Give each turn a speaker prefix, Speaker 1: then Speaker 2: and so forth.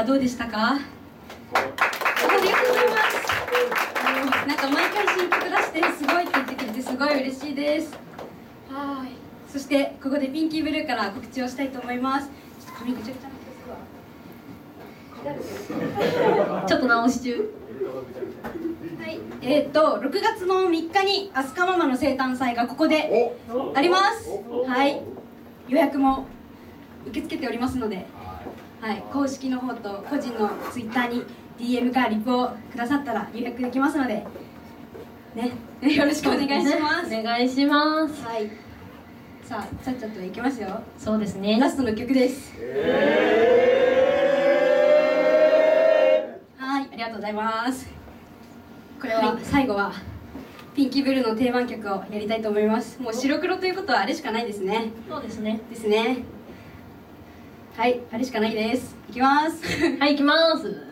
Speaker 1: はどうでしたか？ありがとうございます。なんか毎回新曲出してすごいって言ってくれてすごい嬉しいです。はい。そしてここでピンキーブルーから告知をしたいと思います。ちょっと髪ぐちゃぐちゃなんですわ。ちょっと直し中。はい、6月の3日にアスカママの生誕祭がここであります。はい、予約も受け付けておりますので、はい、公式の方と個人のツイッターに DM かリプをくださったら予約できますのでね、よろしくお願いします。
Speaker 2: お願いします。
Speaker 1: はい、さあ、ちゃっちゃといきますよ。
Speaker 2: そうですね。
Speaker 1: ラストの曲です。はい、ありがとうございます。これは最後はピンキーブルーの定番曲をやりたいと思います。もう白黒ということはあれしかないですね。
Speaker 2: そうですね。
Speaker 1: ですね。はい、あれしかないです。いきます。
Speaker 2: はい、行きます。